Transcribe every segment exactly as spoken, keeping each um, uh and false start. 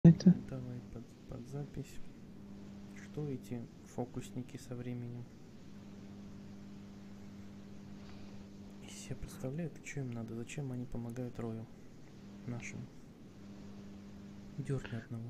Это. Давай под, под запись. Что эти фокусники со временем? Из себя представляют, что им надо, зачем они помогают Рою нашему. Дерни одного.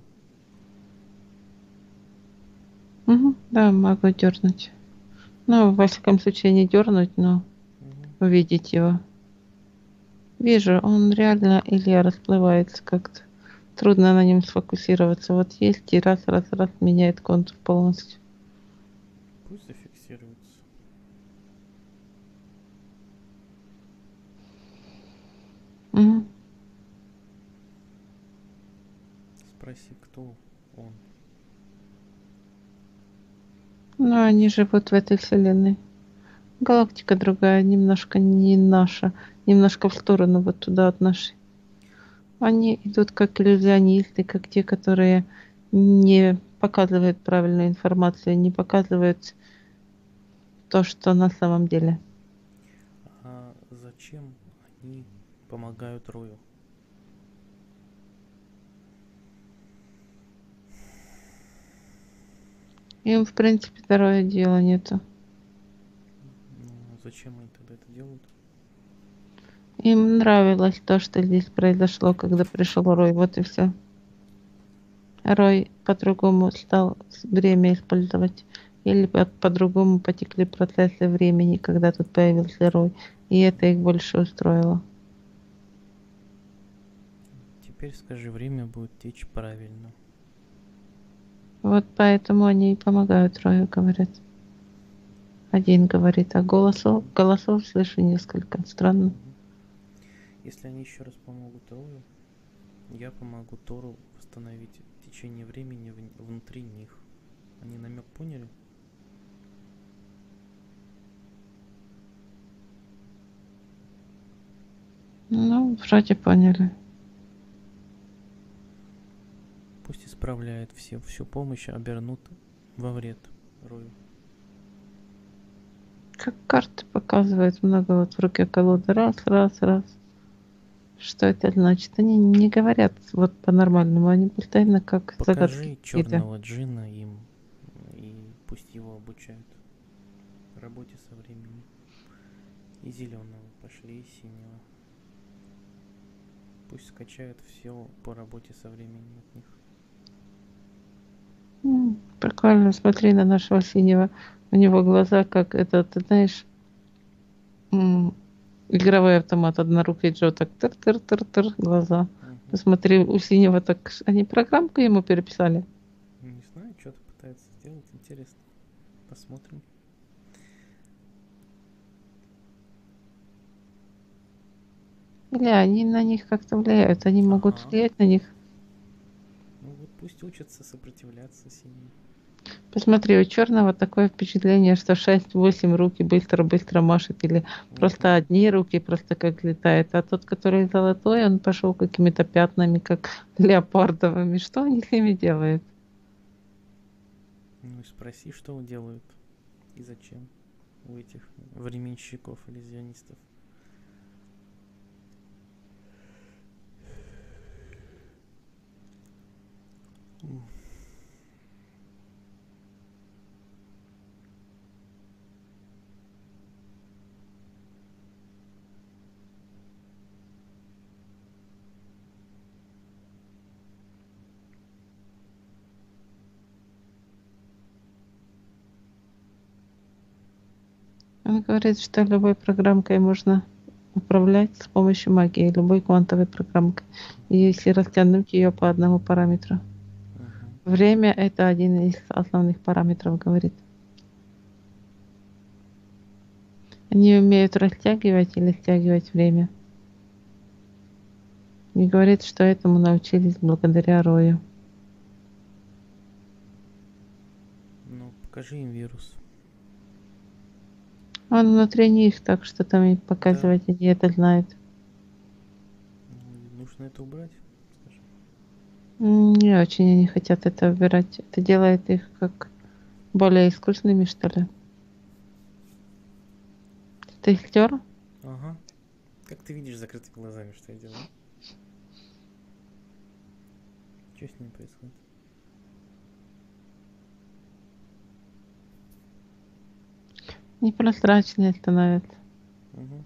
Угу, да, могу дернуть. Ну, во всяком случае, не дернуть, но Угу. увидеть его. Вижу, он реально, Илья, расплывается как-то. Трудно на нем сфокусироваться. Вот есть и раз, раз, раз меняет контур полностью. Пусть зафиксируется. Угу. Спроси, кто он. Ну, они живут в этой вселенной. Галактика другая, немножко не наша. Немножко в сторону вот туда от нашей. Они идут как иллюзионисты, как те, которые не показывают правильную информацию, не показывают то, что на самом деле. А зачем они помогают Рою? Им, в принципе, второе дела нету. Ну, зачем они тогда это делают? Им нравилось то, что здесь произошло, когда пришел Рой. Вот и все. Рой по-другому стал время использовать. Или по- по-другому потекли процессы времени, когда тут появился Рой. И это их больше устроило. Теперь скажи, время будет течь правильно. Вот поэтому они и помогают Рою, говорят. Один говорит, а голосов, голосов слышу несколько. Странно. Угу. Если они еще раз помогут Рою, я помогу Тору восстановить течение времени в- внутри них. Они намек поняли? Ну, вроде поняли. Пусть исправляет все, всю помощь обернут во вред Рою. Как карты показывают много вот в руке колоды. Раз, раз, раз. Что это значит? Они не говорят вот по-нормальному. Они постоянно как загадки Покажи какие-то. черного джина им, и пусть его обучают работе со временем. И зеленого пошли, и синего. Пусть скачают все по работе со временем от них. М, Прикольно, смотри на нашего синего. У него глаза как это, ты знаешь, м, игровой автомат, однорукий Джо, так тыр-тыр-тыр-тыр глаза. Угу. Посмотри, у синего так, они программку ему переписали. Не знаю, что-то пытается сделать, интересно. Посмотрим. Или они на них как-то влияют, они могут Ага. влиять на них. Ну вот пусть учатся сопротивляться синим. Посмотри, у черного такое впечатление, что шесть-восемь руки быстро-быстро машет, или просто Угу. одни руки просто как летает, а тот, который золотой, он пошел какими-то пятнами, как леопардовыми. Что они с ними делают? Ну и спроси, что делают и зачем у этих временщиков, иллюзионистов. Он говорит, что любой программкой можно управлять с помощью магии, любой квантовой программкой, если растянуть ее по одному параметру. Угу. Время — это один из основных параметров, говорит. Они умеют растягивать или стягивать время. И говорит, что этому научились благодаря Рою. Ну, покажи им вирус. Он внутри них, так что там и Да. показывать они это знают. Ну, и нужно это убрать, скажи. М, Не очень они хотят это убирать. Это делает их как более искусными, что ли. Ты их стер? Ага. Как ты видишь закрытыми глазами, что я делаю? Что с ними происходит? Непрозрачнее становится. Угу.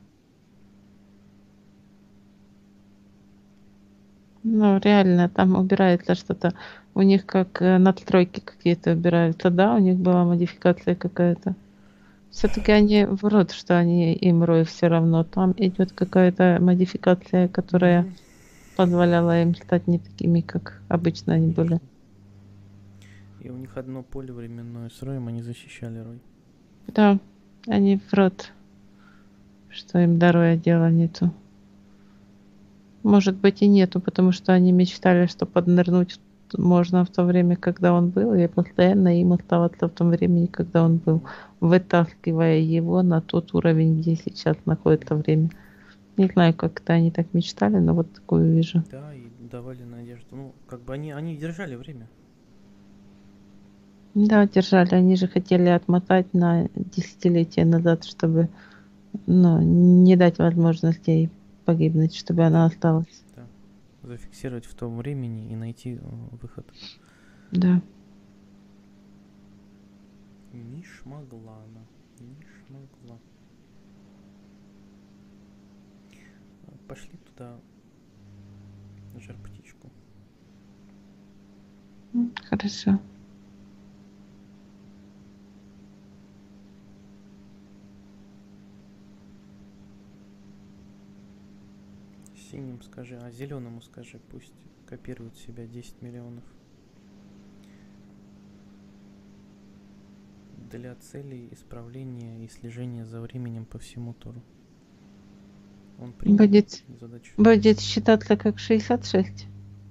Ну, реально, там убирается что-то. У них как э, надстройки какие-то убираются. Да, у них была модификация какая-то. Все-таки они врут, что они им рой все равно. Там идет какая-то модификация, которая Угу. позволяла им стать не такими, как обычно они были. Конечно. И у них одно поле временное с роем, они защищали рой. Да, они врут, что им до роя дела нету. Может быть и нету, потому что они мечтали, что поднырнуть можно в то время, когда он был, и постоянно им оставаться в том времени, когда он был, вытаскивая его на тот уровень, где сейчас находится время. Не знаю, как это они так мечтали, но вот такую вижу. Да, и давали надежду. Ну, как бы они, они держали время. Да, держали. Они же хотели отмотать на десятилетия назад, чтобы ну, не дать возможности ей погибнуть, чтобы она осталась. Да. Зафиксировать в том времени и найти э, выход. Да. Не шмогла она. Не шмогла. Пошли туда, жар птичку. М, Хорошо. Синим скажи, а зеленому скажи, пусть копирует себя десять миллионов. Для целей исправления и слежения за временем по всему Тору. Он принял Будет, задачу. будет считаться как шестьдесят шесть.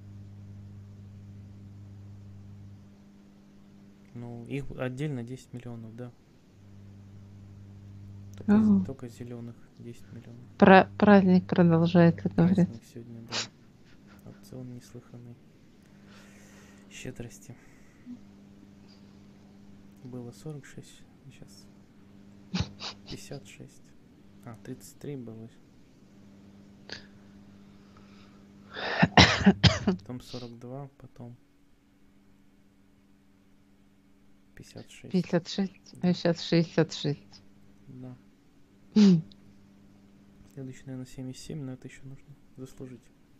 Ну, их отдельно десять миллионов, да. Только, Ого. только зеленых десять миллионов. Пра- праздник продолжается, говорят. Праздник сегодня, да. Опцион неслыханный. Щедрости. Было сорок шесть, сейчас пятьдесят шесть. А, тридцать три было. Потом сорок два, потом пятьдесят шесть. пятьдесят шесть, Да. а сейчас шестьдесят шесть. Да. Следующий, наверное, семьдесят семь, но это еще нужно заслужить.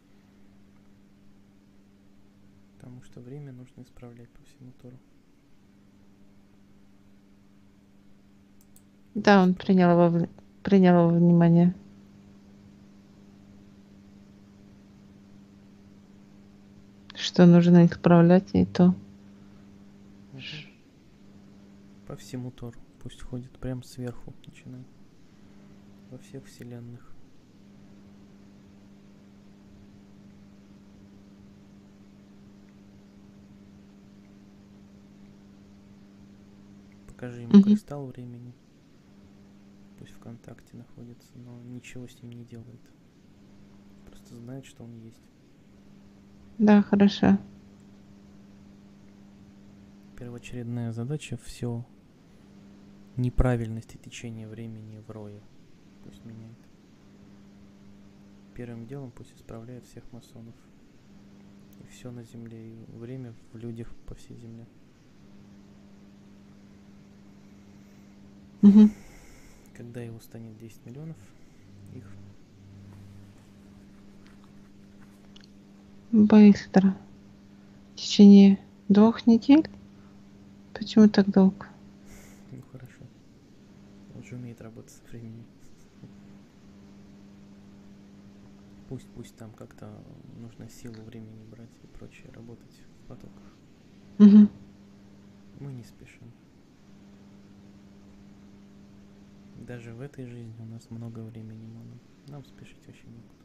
Потому что время нужно исправлять по всему Тору. Да, он принял его, в- принял его внимание. Что нужно исправлять, и то. Угу. По всему Тору. Пусть ходит прям сверху, начиная. Во всех вселенных. Покажи ему Мгм. кристалл времени. Пусть в контакте находится, но ничего с ним не делает. Просто знает, что он есть. Да, хорошо. Первоочередная задача все неправильности течения времени в рое. Пусть меняет. Первым делом пусть исправляет всех масонов. И все на земле, и время в людях по всей земле. Мгм. Когда его станет десять миллионов, их Быстро. В течение двух недель? Почему так долго? ну хорошо. Он же умеет работать со временем. Пусть, пусть там как-то нужно силу времени брать и прочее, работать в потоках. Мгм. Мы не спешим. Даже в этой жизни у нас много времени мало. Нам спешить вообще некуда.